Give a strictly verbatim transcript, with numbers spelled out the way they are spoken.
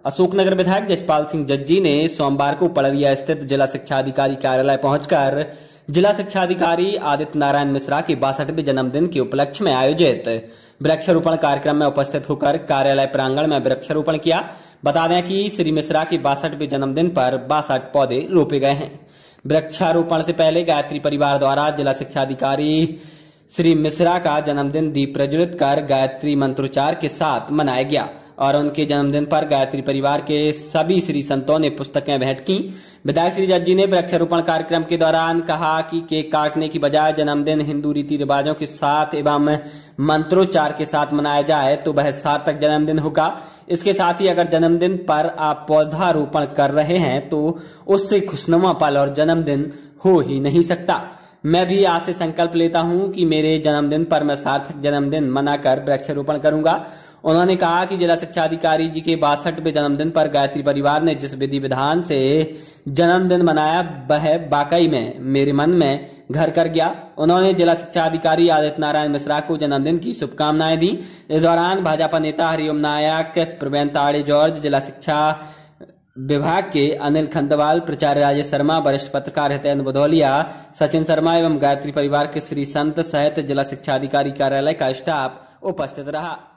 अशोकनगर विधायक जसपाल सिंह जज्जी ने सोमवार को पड़रिया स्थित जिला शिक्षा अधिकारी कार्यालय पहुंचकर जिला शिक्षा अधिकारी आदित्य नारायण मिश्रा के बासठवें जन्मदिन के उपलक्ष्य में आयोजित वृक्षारोपण कार्यक्रम में उपस्थित होकर कार्यालय प्रांगण में वृक्षारोपण किया। बता दें कि श्री मिश्रा के बासठवें जन्मदिन पर बासठ पौधे रोपे गए हैं। वृक्षारोपण से पहले गायत्री परिवार द्वारा जिला शिक्षा अधिकारी श्री मिश्रा का जन्मदिन दीप प्रज्वलित कर गायत्री मंत्रोच्चार के साथ मनाया गया और उनके जन्मदिन पर गायत्री परिवार के सभी श्री संतों ने पुस्तकें भेंट की। विधायक श्री जज्जी ने वृक्षारोपण कार्यक्रम के दौरान कहा कि केक काटने की बजाय जन्मदिन हिंदू रीति रिवाजों के साथ एवं मंत्रोच्चार के साथ मनाया जाए तो वह सार्थक जन्मदिन होगा। इसके साथ ही अगर जन्मदिन पर आप पौधारोपण कर रहे हैं तो उससे खुशनुमा पल और जन्मदिन हो ही नहीं सकता। मैं भी आज से संकल्प लेता हूं कि मेरे जन्मदिन पर मैं सार्थक जन्मदिन मनाकर वृक्षारोपण करूंगा। उन्होंने कहा कि जिला शिक्षा अधिकारी जी के बासठवें जन्मदिन पर गायत्री परिवार ने जिस विधि विधान से जन्मदिन मनाया वह वाकई में मेरे मन में घर कर गया। उन्होंने जिला शिक्षा अधिकारी आदित्य नारायण मिश्रा को जन्मदिन की शुभकामनाएं दी। इस दौरान भाजपा नेता हरिओम नायक, प्रवीण ताड़े जॉर्ज, जिला शिक्षा विभाग के अनिल खंदवाल, प्राचार्य राजेश शर्मा, वरिष्ठ पत्रकार हितेंद्र बुधौलिया, सचिन शर्मा एवं गायत्री परिवार के श्री संत सहित जिला शिक्षा अधिकारी कार्यालय का स्टाफ उपस्थित रहा।